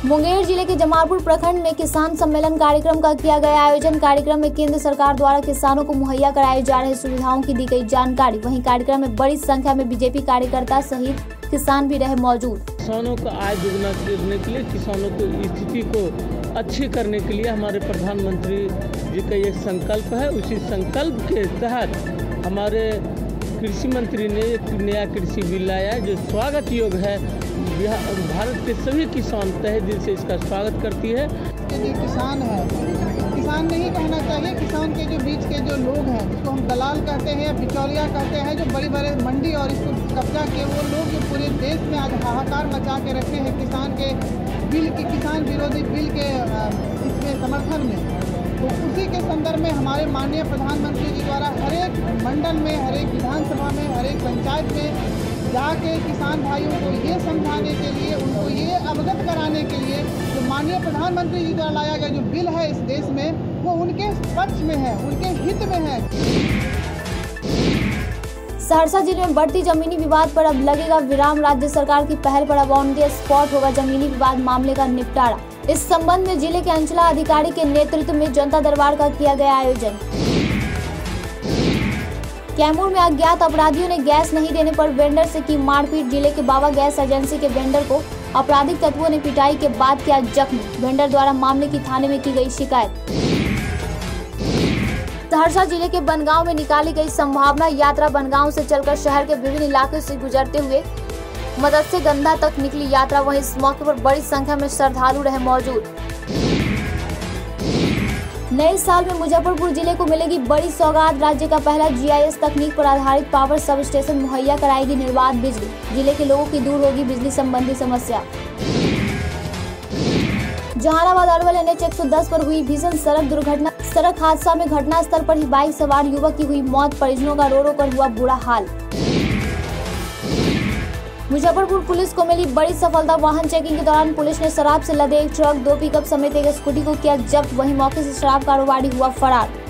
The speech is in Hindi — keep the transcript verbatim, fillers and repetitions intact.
मुंगेर जिले के जमालपुर प्रखंड में किसान सम्मेलन कार्यक्रम का किया गया आयोजन। कार्यक्रम में केंद्र सरकार द्वारा किसानों को मुहैया कराई जा रही सुविधाओं की दी गई जानकारी। वहीं कार्यक्रम में बड़ी संख्या में बीजेपी कार्यकर्ता सहित किसान भी रहे मौजूद। किसानों का आय दोगुना करने के लिए, किसानों की स्थिति को अच्छी करने के लिए हमारे प्रधानमंत्री जी का एक संकल्प है। उसी संकल्प के तहत हमारे कृषि मंत्री ने एक नया कृषि बिल लाया है जो स्वागत योग्य है। भारत के सभी किसान तहे दिल से इसका स्वागत करती है। जो किसान है, किसान नहीं कहना चाहिए, किसान के जो बीच के जो लोग हैं जिसको हम दलाल कहते हैं, बिचौलिया कहते हैं, जो बड़ी बड़े मंडी और इसको कब्जा किए, वो लोग जो पूरे देश में आज हाहाकार मचा के रखे हैं किसान के बिल के, किसान विरोधी बिल के इसमें समर्थन में। तो उसी के संदर्भ में हमारे माननीय प्रधानमंत्री जी द्वारा हर एक मंडल में, हर एक विधानसभा में, हर एक पंचायत में जाके किसान भाइयों को ये समझाने के लिए, उनको ये अवगत कराने के लिए जो माननीय प्रधानमंत्री जी द्वारा लाया गया जो बिल है इस देश में, वो उनके पक्ष में है, उनके हित में है। सहरसा जिले में बढ़ती जमीनी विवाद पर अब लगेगा विराम। राज्य सरकार की पहल पर अब ऑन द स्पॉट होगा जमीनी विवाद मामले का निपटारा। इस संबंध में जिले के अंचलाधिकारी के नेतृत्व में जनता दरबार का किया गया आयोजन। कैमूर में अज्ञात अपराधियों ने गैस नहीं देने पर वेंडर से की मारपीट। जिले के बाबा गैस एजेंसी के वेंडर को आपराधिक तत्वों ने पिटाई के बाद किया जख्मी। वेंडर द्वारा मामले की थाने में की गई शिकायत। सहरसा जिले के बनगांव में निकाली गई संभावना यात्रा। बनगांव से चलकर शहर के विभिन्न इलाकों से गुजरते हुए मत्स्य गंधा तक निकली यात्रा। वहीं इस मौके पर बड़ी संख्या में श्रद्धालु रहे मौजूद। नए साल में मुजफ्फरपुर जिले को मिलेगी बड़ी सौगात। राज्य का पहला जीआईएस तकनीक पर आधारित पावर सब स्टेशन मुहैया कराएगी निर्बाध बिजली। जिले के लोगों की दूर होगी बिजली संबंधी समस्या। जहानाबाद अरवल एन एच एक सौ दस पर हुई भीषण सड़क दुर्घटना। सड़क हादसा में घटना स्थल पर ही बाइक सवार युवक की हुई मौत। परिजनों का रो रो कर हुआ बुरा हाल। मुजफ्फरपुर पुलिस को मिली बड़ी सफलता। वाहन चेकिंग के दौरान पुलिस ने शराब से लदे एक ट्रक, दो पिकअप समेत एक स्कूटी को किया जब्त। वहीं मौके से शराब कारोबारी हुआ फरार।